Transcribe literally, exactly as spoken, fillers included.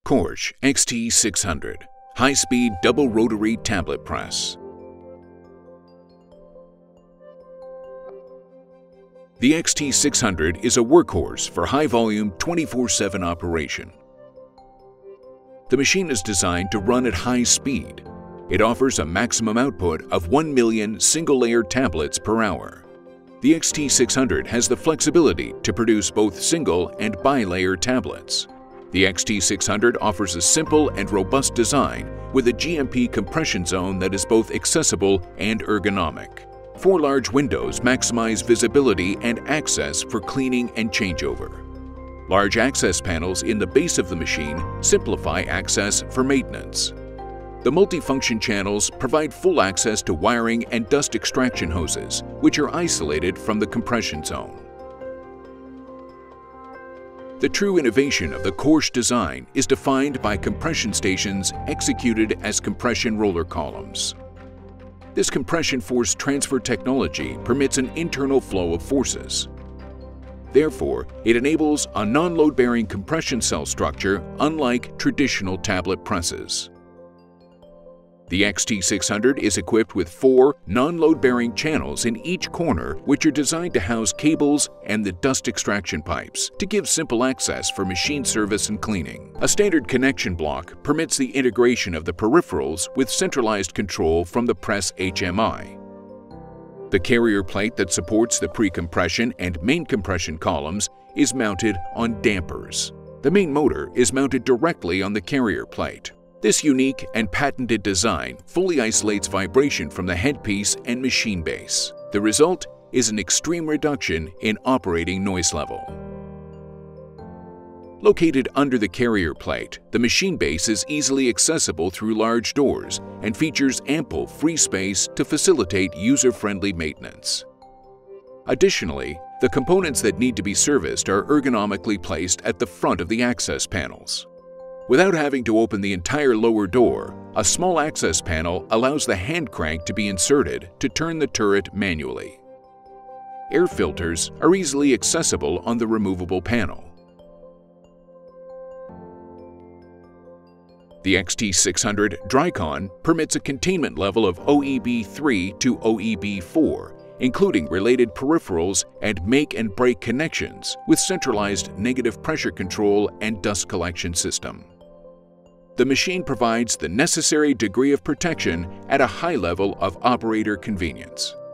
KORSCH X T six hundred High-Speed Double Rotary Tablet Press. The X T six hundred is a workhorse for high-volume twenty-four seven operation. The machine is designed to run at high speed. It offers a maximum output of one million single-layer tablets per hour. The X T six hundred has the flexibility to produce both single and bi-layer tablets. The X T six hundred offers a simple and robust design with a G M P compression zone that is both accessible and ergonomic. Four large windows maximize visibility and access for cleaning and changeover. Large access panels in the base of the machine simplify access for maintenance. The multifunction channels provide full access to wiring and dust extraction hoses, which are isolated from the compression zone. The true innovation of the KORSCH design is defined by compression stations executed as compression roller columns. This compression force transfer technology permits an internal flow of forces. Therefore, it enables a non-load-bearing compression cell structure unlike traditional tablet presses. The X T six hundred is equipped with four non-load-bearing channels in each corner, which are designed to house cables and the dust extraction pipes to give simple access for machine service and cleaning. A standard connection block permits the integration of the peripherals with centralized control from the press H M I. The carrier plate that supports the pre-compression and main compression columns is mounted on dampers. The main motor is mounted directly on the carrier plate. This unique and patented design fully isolates vibration from the headpiece and machine base. The result is an extreme reduction in operating noise level. Located under the carrier plate, the machine base is easily accessible through large doors and features ample free space to facilitate user-friendly maintenance. Additionally, the components that need to be serviced are ergonomically placed at the front of the access panels. Without having to open the entire lower door, a small access panel allows the hand crank to be inserted to turn the turret manually. Air filters are easily accessible on the removable panel. The X T six hundred Drycon permits a containment level of O E B three to O E B four, including related peripherals and make and break connections with centralized negative pressure control and dust collection system. The machine provides the necessary degree of protection at a high level of operator convenience.